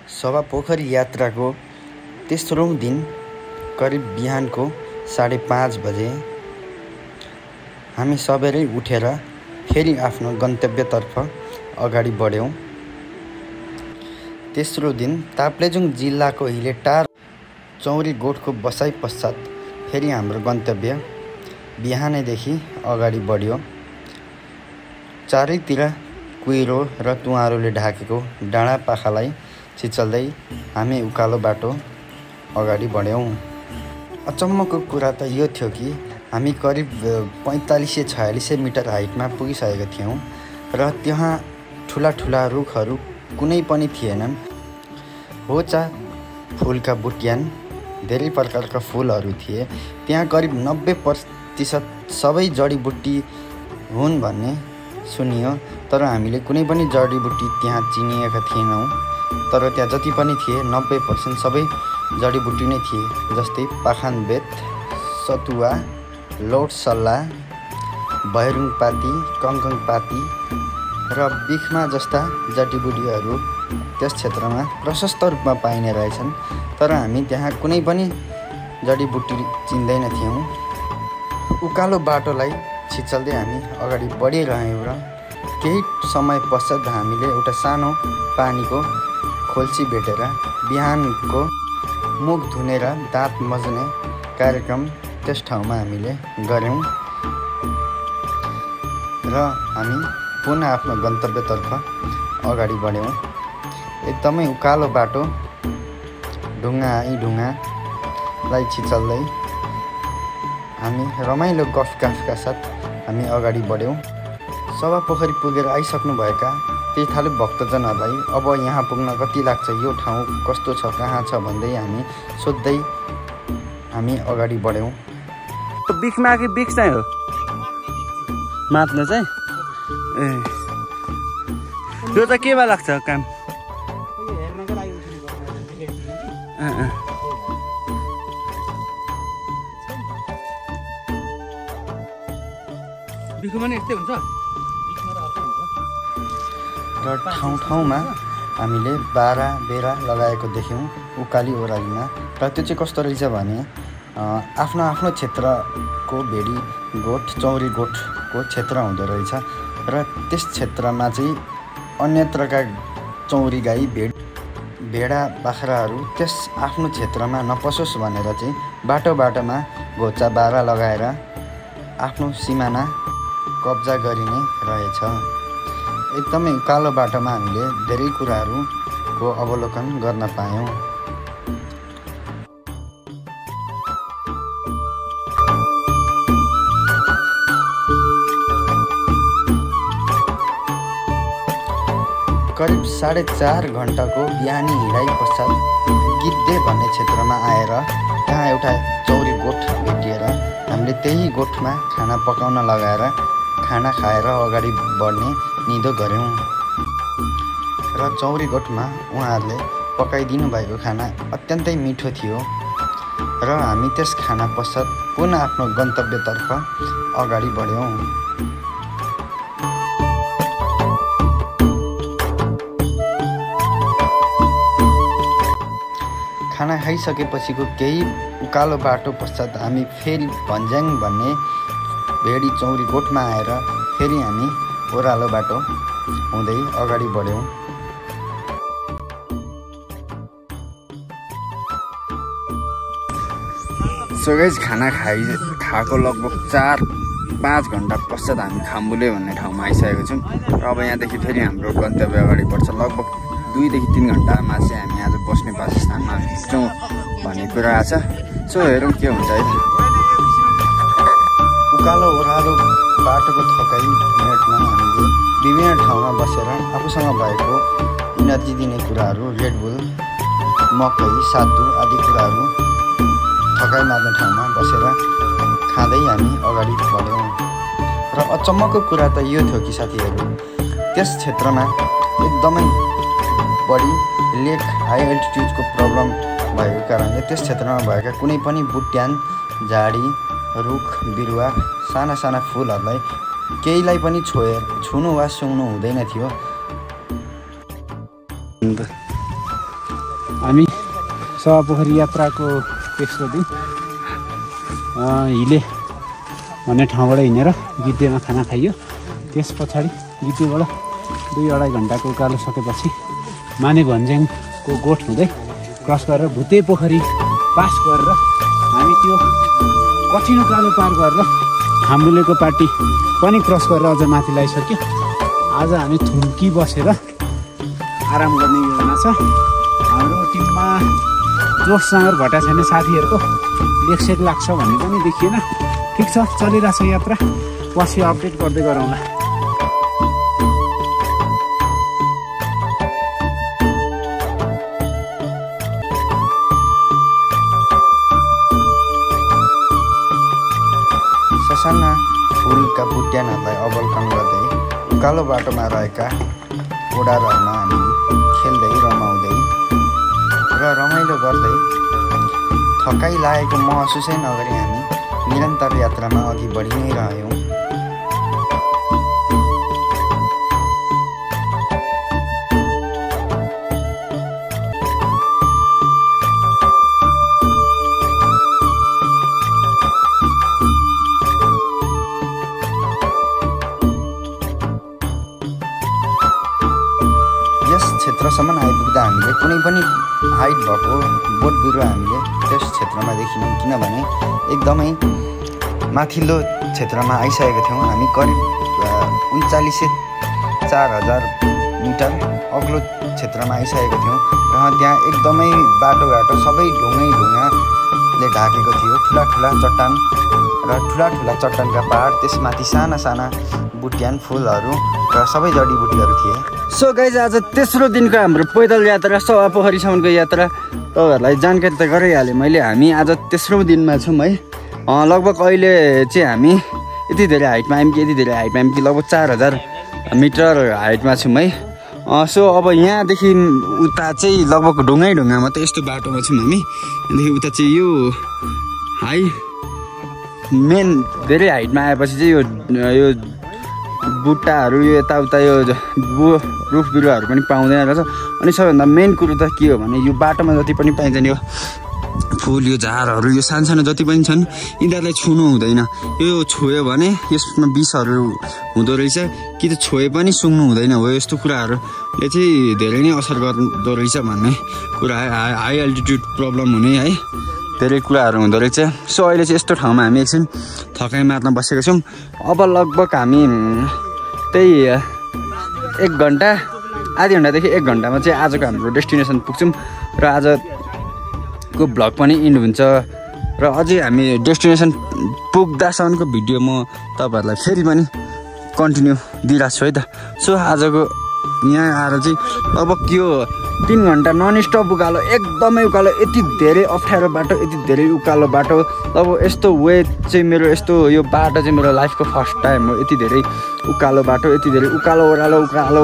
सभा पोखरी यात्राको तेस्रों दिन करिब बिहानको 5:30 बजे हामी सबैले उठेर फेरि आफ्नो गन्तव्यतर्फ अगाडि बढ्यौं। तेस्रो दिन ताप्लेजुङ जिल्लाको हिलेटार चौरी गोठको बसाइ पश्चात फेरि हाम्रो गन्तव्य बिहानैदेखि अगाडि बढ्यो। चारैतिर कुहिरो र तुवारोले ढाकेको डाँडा पाखालाई छिचल्दै हामी उकालो बाटो अगाडि बढ्यौं। अचम्मको कुरा त यो थियो कि हामी करिब 45-46 मिटर हाइटमा पुगिसकेका थियौं र त्यहाँ ठुला ठुला रुखहरू कुनै पनि थिएनन्। होचा फुलका बुट्यान धेरै प्रकारका फुलहरू थिए। त्यहाँ करिब 90% सबै जडीबुट्टी हुन् भन्ने सुनियो, तर हामीले कुनै पनि जडीबुट्टी त्यहाँ चिनिएका थिएनौँ। तर त्यहाँ जति पनि थिए 90% सबै जडीबुट्टी नै थिए, जस्तै पाखानबेत, सतुवा, लोटसल्ला, भैरुङपाती, कङ्कङपाती र बिखमा जस्ता जडीबुट्टीहरू त्यस क्षेत्रमा प्रशस्त रूपमा पाइने रहेछन्। तर हामी त्यहाँ कुनै पनि जडीबुट्टी चिन्दैनथ्यौँ। उकालो बाटोलाई छिचल्दै हामी अगाडि बढिरहेयौँ र केही समय पश्चात हामीले एउटा सानो पानीको खोल्सी भेटेर बिहानको मुख धुनेर दाँत मज्ने कार्यक्रम त्यस ठाउँमा हामीले गऱ्यौँ र हामी पुनः आफ्नो गन्तव्यतर्फ अगाडि बढ्यौँ। एकदमै उकालो बाटो ढुङ्गालाई छिचल्दै हामी रमाइलो गफगाफका साथ हामी अगाडि बढ्यौँ। सभा पोखरी पुगेर आइसक्नुभएका तीर्थालु भक्तजनहरूलाई अब यहाँ पुग्न कति लाग्छ, यो ठाउँ कस्तो छ, कहाँ छ भन्दै हामी सोध्दै हामी अगाडि बढ्यौँ। बिखमा कि बिख चाहिँ हो मात्न चाहिँ ए यो त केमा लाग्छ काम? बिखमा नि यस्तै हुन्छ र ठाउँ ठाउँमा हामीले बारा बेरा लगाएको देख्यौँ उकाली ओह्रालीमा। र त्यो चाहिँ कस्तो रहेछ भने आफ्नो आफ्नो क्षेत्रको भेडी गोठ चौरी गोठको क्षेत्र हुँदो रहेछ र त्यस क्षेत्रमा चाहिँ अन्यत्रका चौरी गाई भेडा बाख्राहरू त्यस आफ्नो क्षेत्रमा नपसोस् भनेर चाहिँ बाटो बाटोमा घोचा बारा लगाएर आफ्नो सिमाना कब्जा गरिने रहेछ। एकदमै उकालो बाटोमा हामीले धेरै कुराहरूको अवलोकन गर्न पायौँ। करिब 4.5 घन्टाको बिहानी हिँडाइ पश्चात गिद्धे भन्ने क्षेत्रमा आएर त्यहाँ एउटा चौरी गोठ भेटिएर हामीले त्यही गोठमा खाना पकाउन लगाएर खाना खाएर अगाडि बढ्ने निधो गऱ्यौँ। र चौरी गोठमा उहाँहरूले पकाइदिनु भएको खाना अत्यन्तै मिठो थियो र हामी त्यस खाना पश्चात पुनः आफ्नो गन्तव्यतर्फ अगाडि बढ्यौँ। खाना खाइसकेपछिको केही उकालो बाटो पश्चात हामी फेरि भन्ज्याङ भन्ने भेडी चौरी गोठमा आएर फेरि हामी ओह्रालो बाटो हुँदै अगाडि बढ्यौँ। सो गाइस खाना खाएको लगभग 4-5 घन्टा पश्चात हामी खाम्बुले भन्ने ठाउँमा आइसकेको छौँ र अब यहाँदेखि फेरि हाम्रो गन्तव्य अगाडि बढ्छ। लगभग 2-3 घन्टामा चाहिँ हामी आज बस्ने वासस्थानमा पुग्छौँ भन्ने कुरा आछ। सो हेरौँ के हुन्छ है। उकालो ओह्रालो बाटोको थकाइ मेट्न हामीले विभिन्न ठाउँमा बसेर आफूसँग भएको इनर्जी दिने कुराहरू रेडबुल, मकै, सातु आदि कुराहरू थकाइ मार्ने ठाउँमा बसेर खाँदै हामी अगाडि बढ्यौँ। र अचम्मको कुरा त यो थियो कि साथीहरू त्यस क्षेत्रमा एकदमै बढी लेक हाई एल्टिट्युडको प्रब्लम भएको कारणले त्यस क्षेत्रमा भएका कुनै पनि बुट्यान, झाडी, रुख बिरुवा, साना साना फुलहरूलाई केहीलाई पनि छुनु वा सुँग्नु हुँदैन थियो। सभापोखरी यात्राको तेस्रो दिन हिले भन्ने ठाउँबाट हिँडेर गिद्धेमा खाना खाइयो। त्यस पछाडि गिद्धेबाट 2-2.5 घन्टाको उकालो सकेपछि माने भन्ज्याङको गोठ हुँदै क्रस गरेर भुते पोखरी पास गरेर हामी त्यो कठिन उकालो पार गरेर हाम्बुलेको पार्टी पनि क्रस गरेर अझ माथि लगाइसक्यो। आज हामी थुम्की बसेर आराम गर्ने योजना छ। हाम्रो टिममा जोससँग घटा छैन, साथीहरूको लेकसेक लाग्छ भन्ने पनि देखिएन। ठिक छ, चलिरहेछ यात्रा। पछि अपडेट गर्दै गरौँला। ससाना फुलका बुट्यानहरूलाई अवलोकन गर्दै उकालो बाटोमा रहेका ओडारहरूमा हामी खेल्दै रमाउँदै र रमाइलो गर्दै थकाइ लागेको महसुसै नगरी हामी निरन्तर यात्रामा अघि बढी नै रह्यौँ। यस क्षेत्रसम्म आइपुग्दा हामीले कुनै पनि हाइट भएको बोट बिरुवा हामीले त्यस क्षेत्रमा देखिनौँ, किनभने एकदमै माथिल्लो क्षेत्रमा आइसकेका थियौँ। हामी करिब 39,000 मिटर अग्लो क्षेत्रमा आइसकेका थियौँ र त्यहाँ एकदमै बाटोघाटो सबै ढुङ्गाले ढाकेको थियो। ठुला चट्टान र ठुला चट्टानका पहाड, त्यसमाथि साना बुट्यान फुलहरू र सबै जडीबुटीहरू थिए। सो गाइज, आज तेस्रो दिनको हाम्रो पैदल यात्रा, सभापोखरीसम्मको यात्रा तपाईँहरूलाई जानकारी त गराइहालेँ मैले। हामी आज तेस्रो दिनमा छौँ है। लगभग अहिले चाहिँ हामी यति धेरै हाइटमा आयौँ कि लगभग 4,000 मिटर हाइटमा छौँ है। सो अब यहाँदेखि उता चाहिँ लगभग ढुङ्गा मात्रै यस्तो बाटोमा छौँ हामी। यहाँदेखि उता चाहिँ यो हाई मेन धेरै हाइटमा आएपछि चाहिँ यो बुट्टाहरू, यो यताउता यो रुख बिरुवाहरू पनि पाउँदैन रहेछ। अनि सबैभन्दा मेन कुरो त के हो भने यो बाटोमा जति पनि पाइन्छन् यो फुल, यो झारहरू, यो सानो जति पनि छन्, यिनीहरूलाई छुनु हुँदैन। यो छोयो भने यसमा विषहरू हुँदो रहेछ, कि त छोए पनि सुँग्नु हुँदैन हो। यस्तो कुराहरूले चाहिँ धेरै नै असर गर्दो रहेछ भन्ने कुरा, हाई एल्टिट्युड प्रब्लम हुने है, धेरै कुराहरू हुँदो रहेछ। सो अहिले चाहिँ यस्तो ठाउँमा हामी एकछिन थकाइ मार्न बसेका छौँ। अब लगभग हामी त्यही 1 घन्टा, आधी घन्टादेखि 1 घन्टामा चाहिँ आजको हाम्रो डेस्टिनेसन पुग्छौँ र आजको भ्लग पनि इन्ड हुन्छ। र अझै हामी डेस्टिनेसन पुग्दासम्मको भिडियो म तपाईँहरूलाई फेरि पनि कन्टिन्यू दिइरहेको छु है त। सो आजको यहाँ आएर चाहिँ अब यो 3 घन्टा नन स्टप उकालो, एकदमै उकालो, यति धेरै अप्ठ्यारो बाटो, यति धेरै उकालो बाटो। अब यस्तो वे चाहिँ मेरो यस्तो यो बाटो चाहिँ मेरो लाइफको फर्स्ट टाइम हो। यति धेरै उकालो बाटो, यति धेरै उकालो ओह्रालो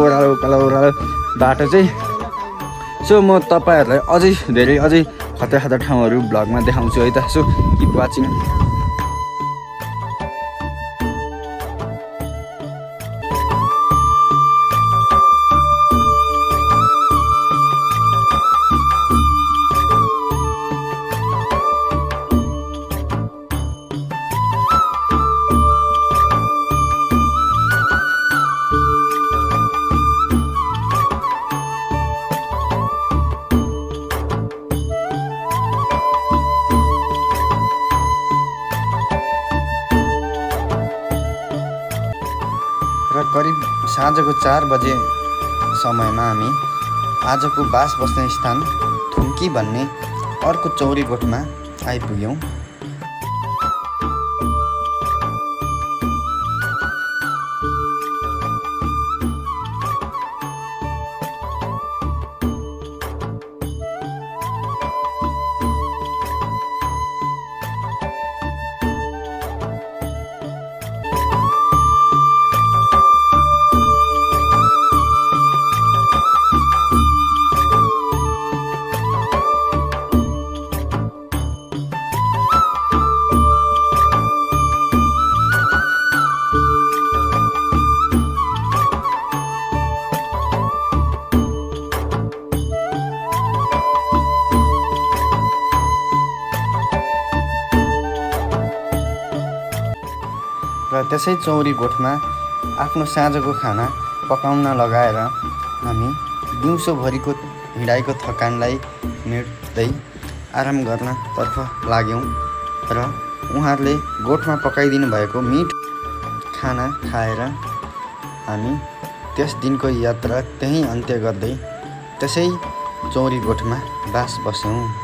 बाटो चाहिँ। सो म तपाईँहरूलाई अझै खतरा ठाउँहरू भ्लगमा देखाउँछु है त। So keep watching. र करिब साँझको 4 बजे समयमा हामी आजको बास बस्ने स्थान थुम्की भन्ने अर्को चौरी गोठमा आइपुग्यौँ। र त्यसै चौरी गोठमा आफ्नो साँझको खाना पकाउन लगाएर हामी दिउँसोभरिको हिँडाइको थकानलाई मेट्दै आराम गर्नतर्फ लाग्यौँ र उहाँहरूले गोठमा पकाइदिनु भएको मिठो खाना खाएर हामी त्यस दिनको यात्रा त्यहीँ अन्त्य गर्दै त्यसै चौरी गोठमा बास बस्यौँ।